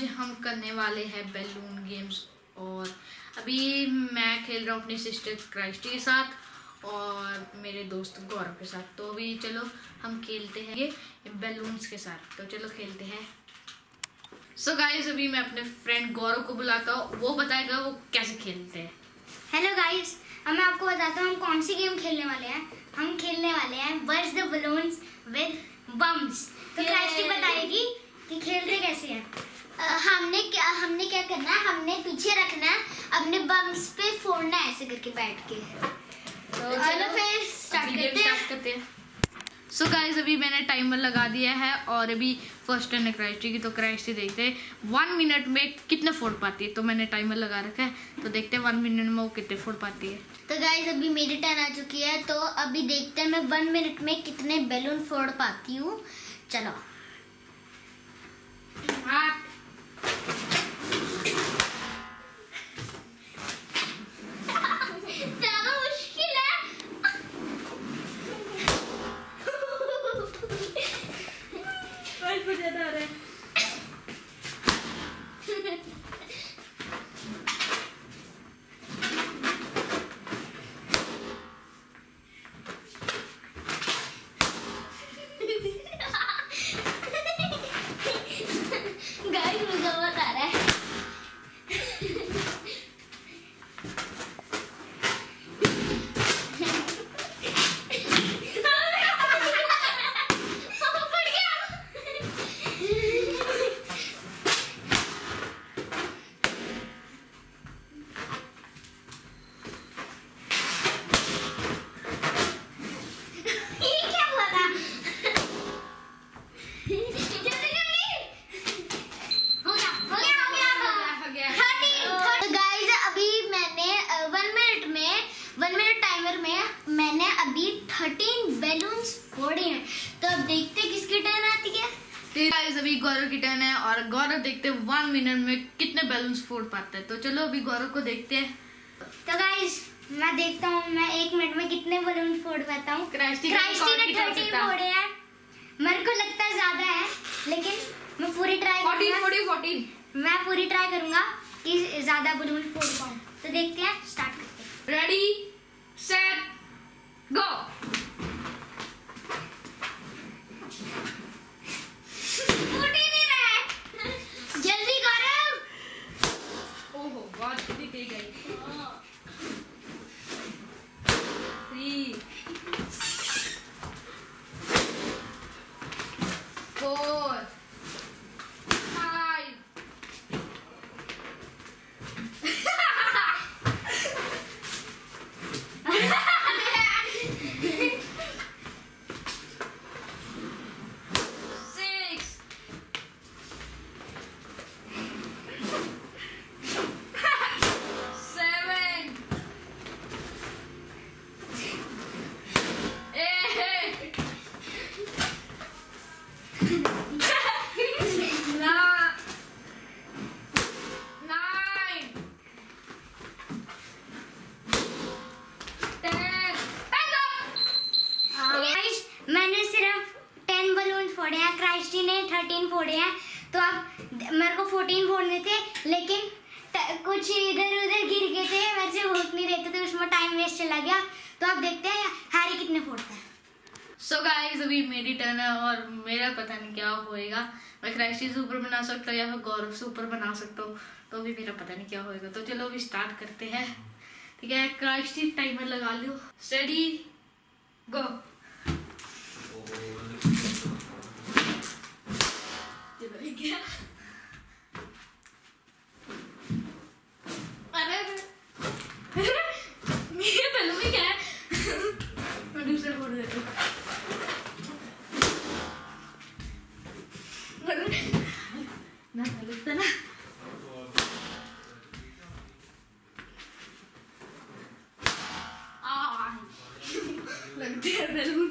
हम करने वाले हैं बैलून गेम्स। और अभी मैं खेल रहा हूँ अपनी सिस्टर क्राइस्टी के साथ और मेरे दोस्त गौरव के साथ। तो अभी चलो हम खेलते हैं ये बैलून्स के साथ। तो चलो खेलते हैं। सो गाइस, अभी मैं अपने फ्रेंड गौरव को बुलाता हूँ, वो बताएगा वो कैसे खेलते हैं। हेलो गाइस, अब मैं आपको बताता हूँ हम कौन सी गेम खेलने वाले हैं। हम खेलने वाले हैं burst the balloons with bombs. तो क्राइस्टी बताएगी कि खेलते कैसे हैं। हमने क्या करना है, हमने पीछे रखना है, अपने बम्स पे फोड़ना है ऐसे करके बैठ के। तो चलो फिर स्टार्ट करते हैं। सो गाइस, अभी मैंने टाइमर लगा दिया है और अभी फर्स्ट टर्न है क्राइस्टी की। तो क्राइस्टी देखते हैं 1 मिनट में कितने फोड़ पाती है। तो मैंने टाइमर लगा रखा है, तो देखते हैं 1 मिनट में वो कितने फोड़ पाती है। तो गाइस, अभी मेरी टर्न आ चुकी है, तो अभी देखते हैं मैं 1 मिनट में कितने बैलून फोड़ पाती हूँ। चलो मैंने अभी 13 बैलून्स फोड़े हैं। तो अब देखते हैं किसकी टर्न आती है। गाइस, अभी गौरव की टर्न है और गौरव देखते हैं 1 मिनट में कितने बैलून्स फोड़ पाता है। तो चलो अभी गौरव को देखते हैं। तो गाइस, मैं देखता हूँ मैं 1 मिनट में कितने बैलून फोड़ पाता हूँ। क्राइस्टी ने 13 फोड़े हैं। मेरे को लगता है ज्यादा है, लेकिन मैं पूरी ट्राई करूंगा। 14। मैं पूरी ट्राई करूंगा कि ज्यादा बैलून फोड़ पाऊँ। तो देखते हैं, स्टार्ट करते हैं। Ready set go. फूट ही नहीं रहा है। जल्दी करो। ओहो, बहुत जल्दी गई। 3 4 5 मैंने सिर्फ 10 बलून फोड़े हैं, क्राइस्टी ने 13 फोड़े हैं। तो अब मेरे को 14 फोड़ने थे, लेकिन कुछ इधर उधर गिर गए थे, मेरे से भूख नहीं रहते थे, उसमें टाइम वेस्ट चला गया। तो अब देखते हैं हैरी कितने फोड़ता है। सो गाइस, अभी मेरी टर्न है और मेरा पता नहीं क्या होएगा। मैं क्राइस्टी से ऊपर बना सकता हूँ या फिर गौरव से ऊपर बना सकता हूँ। तो अभी मेरा पता नहीं क्या होएगा। तो चलो अभी स्टार्ट करते हैं। ठीक है, क्राइस्टी टाइमर लगा लो। रेडी गो। क्या? अरे मेरे बैलून में क्या है? मैं दूसरा फोड़ देती हूँ। ना लगता ना। लगते हैं बैलून।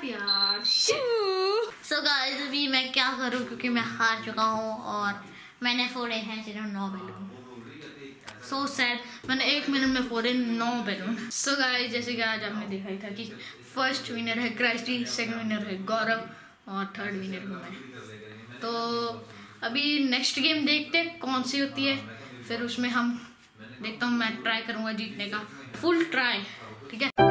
शिट यार सो गाइस अभी मैं क्या करूँ क्योंकि मैं हार चुका हूँ और मैंने फोड़े हैं सिर्फ 9 बैलून। सो सैड, मैंने 1 मिनट में फोड़े 9 बैलून। सो गाइस जैसे कि आज आपने देखा ही था कि फर्स्ट विनर है क्राइस्टी, सेकंड विनर है गौरव और थर्ड विनर हूँ मैं। तो अभी नेक्स्ट गेम देखते हैं कौन सी होती है, फिर उसमें हम देखता हूँ। मैं ट्राई करूँगा जीतने का, फुल ट्राई, ठीक है।